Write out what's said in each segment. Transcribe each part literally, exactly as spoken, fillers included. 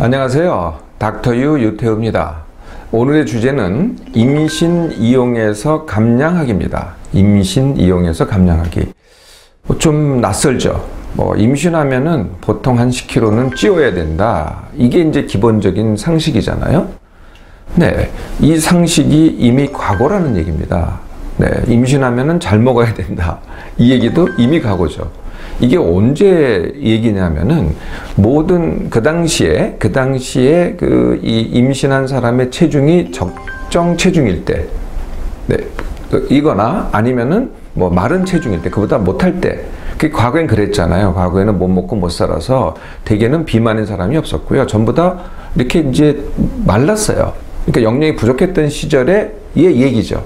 안녕하세요. 닥터유 유태우입니다. 오늘의 주제는 임신 이용해서 감량하기입니다. 임신 이용해서 감량하기. 뭐 좀 낯설죠. 뭐 임신하면은 보통 한 십 킬로그램는 찌워야 된다. 이게 이제 기본적인 상식이잖아요. 네, 이 상식이 이미 과거라는 얘기입니다. 네, 임신하면은 잘 먹어야 된다. 이 얘기도 이미 과거죠. 이게 언제 얘기냐면은 모든 그 당시에 그 당시에 그 이 임신한 사람의 체중이 적정 체중일 때, 네, 이거나 아니면은 뭐 마른 체중일 때, 그보다 못할 때. 그 과거엔 그랬잖아요. 과거에는 못 먹고 못 살아서 대개는 비만인 사람이 없었고요. 전부 다 이렇게 이제 말랐어요. 그러니까 영양이 부족했던 시절의 얘기죠.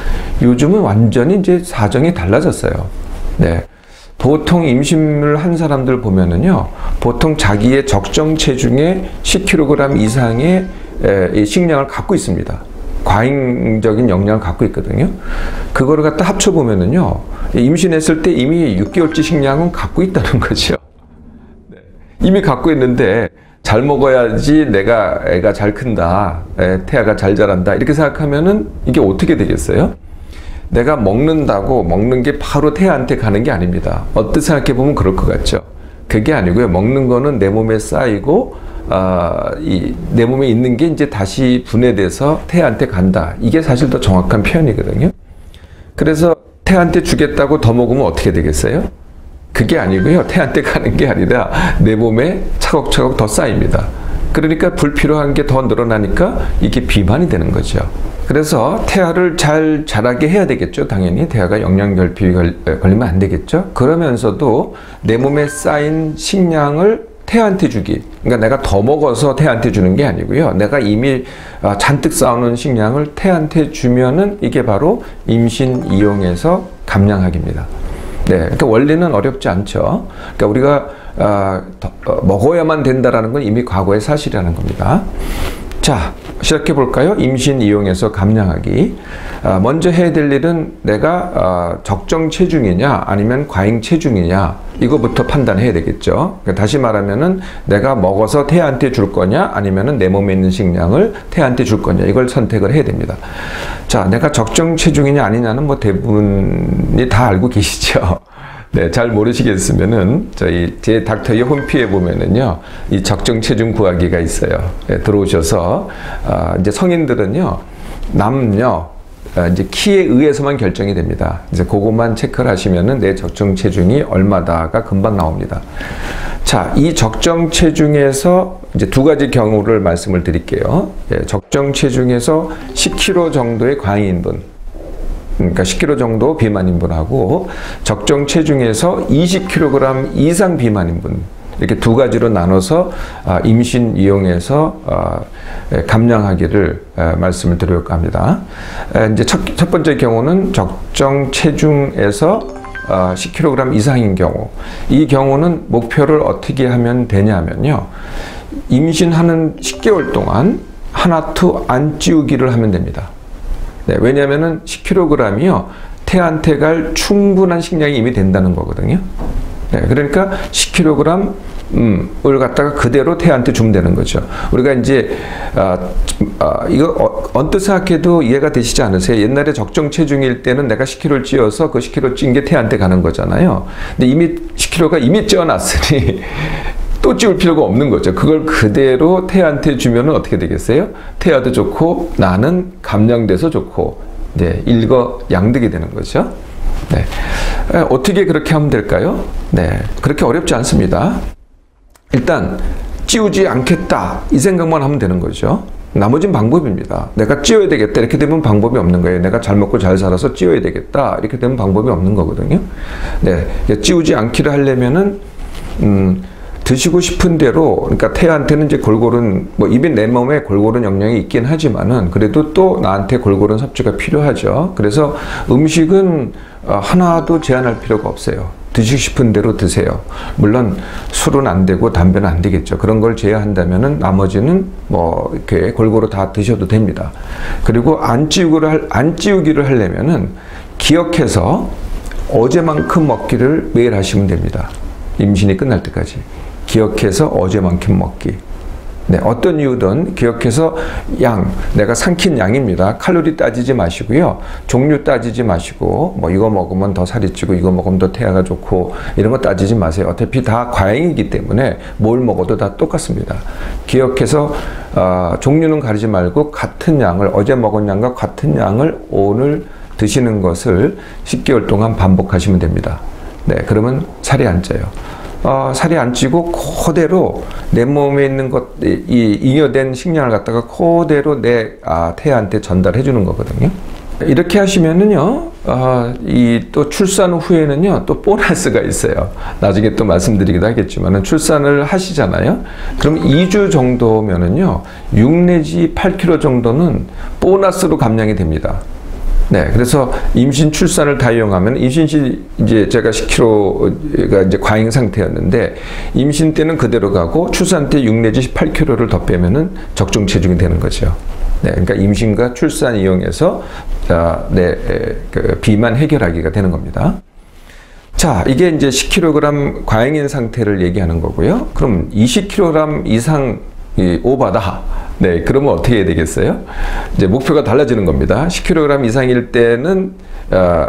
요즘은 완전히 이제 사정이 달라졌어요. 네. 보통 임신을 한 사람들 보면은요, 보통 자기의 적정 체중의 십 킬로그램 이상의 에, 식량을 갖고 있습니다. 과잉적인 영양을 갖고 있거든요. 그거를 갖다 합쳐보면은요, 임신했을 때 이미 육 개월치 식량은 갖고 있다는 거죠. 네. 이미 갖고 있는데, 잘 먹어야지 내가 애가 잘 큰다, 애, 태아가 잘 자란다, 이렇게 생각하면은 이게 어떻게 되겠어요? 내가 먹는다고 먹는 게 바로 태아한테 가는 게 아닙니다. 어떻게 생각해 보면 그럴 것 같죠. 그게 아니고요. 먹는 거는 내 몸에 쌓이고 어, 이, 내 몸에 있는 게 이제 다시 분해돼서 태아한테 간다. 이게 사실 더 정확한 표현이거든요. 그래서 태아한테 주겠다고 더 먹으면 어떻게 되겠어요? 그게 아니고요. 태아한테 가는 게 아니라 내 몸에 차곡차곡 더 쌓입니다. 그러니까 불필요한 게 더 늘어나니까 이게 비만이 되는 거죠. 그래서 태아를 잘 자라게 해야 되겠죠. 당연히 태아가 영양결핍이 걸리면 안 되겠죠. 그러면서도 내 몸에 쌓인 식량을 태아한테 주기. 그러니까 내가 더 먹어서 태아한테 주는 게 아니고요. 내가 이미 잔뜩 쌓아놓은 식량을 태아한테 주면은 이게 바로 임신 이용해서 감량하기입니다. 네, 그러니까 원리는 어렵지 않죠. 그러니까 우리가 어, 더, 어, 먹어야만 된다라는 건 이미 과거의 사실이라는 겁니다. 자, 시작해 볼까요? 임신 이용해서 감량하기. 어, 먼저 해야 될 일은 내가 어, 적정 체중이냐 아니면 과잉 체중이냐 이거부터 판단해야 되겠죠. 그러니까 다시 말하면은 내가 먹어서 태아한테 줄 거냐 아니면은 내 몸에 있는 식량을 태아한테 줄 거냐 이걸 선택을 해야 됩니다. 자, 내가 적정 체중이냐 아니냐는 뭐 대부분이 다 알고 계시죠. 네, 잘 모르시겠으면은 저희 제 닥터의 홈피에 보면은요 이 적정 체중 구하기가 있어요. 네, 들어오셔서 어, 이제 성인들은요 남녀 어, 이제 키에 의해서만 결정이 됩니다. 이제 그것만 체크를 하시면은 내 적정 체중이 얼마다가 금방 나옵니다. 자, 이 적정 체중에서 이제 두 가지 경우를 말씀을 드릴게요. 예, 적정 체중에서 십 킬로그램 정도의 과잉인분. 그러니까 십 킬로그램 정도 비만인분하고 적정 체중에서 이십 킬로그램 이상 비만인분 이렇게 두 가지로 나눠서 임신 이용해서 감량하기를 말씀을 드리려고 합니다. 이제 첫, 첫 번째 경우는 적정 체중에서 십 킬로그램 이상인 경우. 이 경우는 목표를 어떻게 하면 되냐면요. 임신하는 십 개월 동안 하나도 안 찌우기를 하면 됩니다. 네, 왜냐하면은 십 킬로그램이요 태아한테 갈 충분한 식량이 이미 된다는 거거든요. 네, 그러니까 십 킬로그램 을 갖다가 그대로 태아한테 주면 되는 거죠. 우리가 이제 아, 아, 이거 어, 언뜻 생각해도 이해가 되시지 않으세요? 옛날에 적정 체중일 때는 내가 십 킬로그램를 찌어서 그 십 킬로그램 찐 게 태아한테 가는 거잖아요. 근데 이미 십 킬로그램가 이미 찌어놨으니 또 찌울 필요가 없는 거죠. 그걸 그대로 태아한테 주면은 어떻게 되겠어요? 태아도 좋고 나는 감량돼서 좋고, 네, 일거양득이 되는 거죠. 네, 어떻게 그렇게 하면 될까요? 네, 그렇게 어렵지 않습니다. 일단 찌우지 않겠다 이 생각만 하면 되는 거죠. 나머지는 방법입니다. 내가 찌워야 되겠다 이렇게 되면 방법이 없는 거예요. 내가 잘 먹고 잘 살아서 찌워야 되겠다 이렇게 되면 방법이 없는 거거든요. 네, 찌우지 않기를 하려면은 음. 드시고 싶은 대로, 그러니까 태아한테는 이제 골고루, 뭐 입에 내 몸에 골고루 영양이 있긴 하지만은 그래도 또 나한테 골고루 섭취가 필요하죠. 그래서 음식은 하나도 제한할 필요가 없어요. 드시고 싶은 대로 드세요. 물론 술은 안 되고 담배는 안 되겠죠. 그런 걸 제외한다면은 나머지는 뭐 이렇게 골고루 다 드셔도 됩니다. 그리고 안 찌우기를 할, 안 찌우기를 하려면은 기억해서 어제만큼 먹기를 매일 하시면 됩니다. 임신이 끝날 때까지. 기억해서 어제만큼 먹기. 네, 어떤 이유든 기억해서 양, 내가 삼킨 양입니다. 칼로리 따지지 마시고요. 종류 따지지 마시고 뭐 이거 먹으면 더 살이 찌고 이거 먹으면 더 태아가 좋고 이런 거 따지지 마세요. 어차피 다 과잉이기 때문에 뭘 먹어도 다 똑같습니다. 기억해서 어, 종류는 가리지 말고 같은 양을 어제 먹은 양과 같은 양을 오늘 드시는 것을 십 개월 동안 반복하시면 됩니다. 네, 그러면 살이 안 쪄요. 어, 살이 안 찌고 그대로 내 몸에 있는 것, 이 잉여된 식량을 갖다가 그대로 내 아, 태아한테 전달해 주는 거거든요. 이렇게 하시면은요, 어, 이 또 출산 후에는요, 또 보너스가 있어요. 나중에 또 말씀드리기도 하겠지만은 출산을 하시잖아요. 그럼 이 주 정도면은요, 육 내지 팔 킬로그램 정도는 보너스로 감량이 됩니다. 네, 그래서 임신 출산을 다 이용하면 임신 시 이제 제가 십 킬로그램가 이제 과잉 상태였는데 임신 때는 그대로 가고 출산 때 육 내지 팔 킬로그램를 더 빼면은 적정 체중이 되는 거죠. 네, 그러니까 임신과 출산 이용해서 자, 네, 그 비만 해결하기가 되는 겁니다. 자, 이게 이제 십 킬로그램 과잉인 상태를 얘기하는 거고요. 그럼 이십 킬로그램 이상 이 오바다. 네, 그러면 어떻게 해야 되겠어요? 이제 목표가 달라지는 겁니다. 십 킬로그램 이상일 때는 어,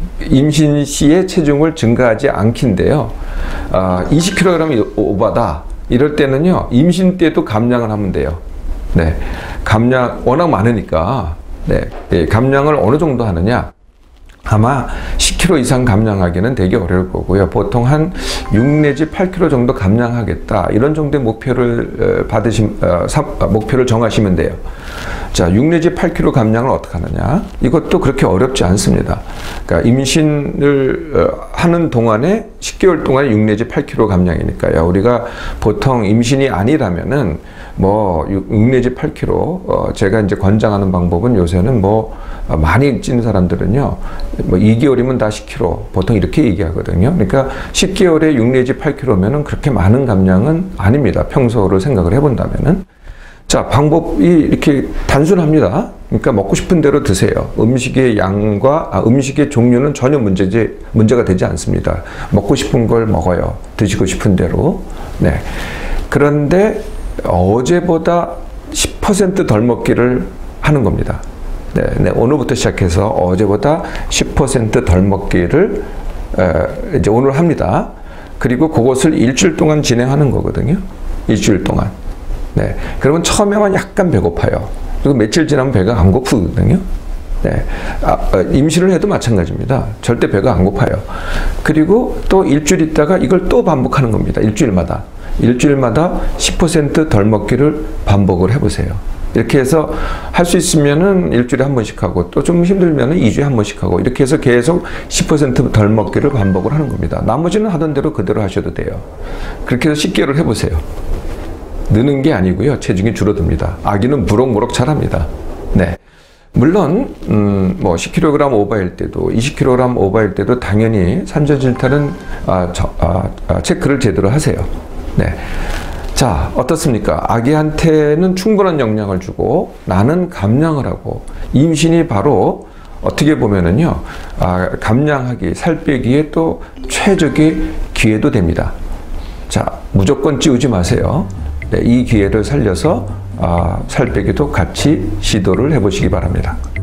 임신 시에 체중을 증가하지 않긴데요. 어, 이십 킬로그램 오바다. 이럴 때는요, 임신 때도 감량을 하면 돼요. 네, 감량 워낙 많으니까 네, 예, 감량을 어느 정도 하느냐? 아마 십 킬로그램 이상 감량하기는 되게 어려울 거고요. 보통 한 육 내지 팔 킬로그램 정도 감량하겠다. 이런 정도의 목표를 받으심, 어, 사, 목표를 정하시면 돼요. 자, 육 내지 팔 킬로그램 감량을 어떻게 하느냐? 이것도 그렇게 어렵지 않습니다. 그러니까 임신을 하는 동안에 십 개월 동안에 육 내지 팔 킬로그램 감량이니까요. 우리가 보통 임신이 아니라면은 뭐 육 내지 팔 킬로그램 어, 제가 이제 권장하는 방법은 요새는 뭐 어, 많이 찐 사람들은요 뭐 이 개월이면 다 십 킬로그램 보통 이렇게 얘기하거든요. 그러니까 십 개월에 육 내지 팔 킬로그램면은 그렇게 많은 감량은 아닙니다. 평소를 생각을 해본다면은. 자, 방법이 이렇게 단순합니다. 그러니까 먹고 싶은 대로 드세요. 음식의 양과 아, 음식의 종류는 전혀 문제지, 문제가 되지 않습니다. 먹고 싶은 걸 먹어요. 드시고 싶은 대로. 네. 그런데 어제보다 십 퍼센트 덜 먹기를 하는 겁니다. 네, 네, 오늘부터 시작해서 어제보다 십 퍼센트 덜 먹기를 에, 이제 오늘 합니다. 그리고 그것을 일주일 동안 진행하는 거거든요. 일주일 동안. 네, 그러면 처음에만 약간 배고파요. 그리고 며칠 지나면 배가 안 고프거든요. 네, 아, 임신을 해도 마찬가지입니다. 절대 배가 안 고파요. 그리고 또 일주일 있다가 이걸 또 반복하는 겁니다. 일주일마다. 일주일마다 십 퍼센트 덜 먹기를 반복을 해보세요. 이렇게 해서 할 수 있으면은 일주일에 한 번씩 하고 또 좀 힘들면은 이 주에 한 번씩 하고 이렇게 해서 계속 십 퍼센트 덜 먹기를 반복을 하는 겁니다. 나머지는 하던 대로 그대로 하셔도 돼요. 그렇게 해서 십 개월을 해보세요. 느는 게 아니고요. 체중이 줄어듭니다. 아기는 무럭무럭 자랍니다. 네. 물론 음, 뭐 십 킬로그램 오버일 때도 이십 킬로그램 오버일 때도 당연히 산전질탈은 아, 저, 아, 아, 체크를 제대로 하세요. 네. 자, 어떻습니까? 아기한테는 충분한 영양을 주고 나는 감량을 하고 임신이 바로 어떻게 보면은요, 아, 감량하기, 살 빼기에 또 최적의 기회도 됩니다. 자, 무조건 찌우지 마세요. 네, 이 기회를 살려서 아, 살 빼기도 같이 시도를 해보시기 바랍니다.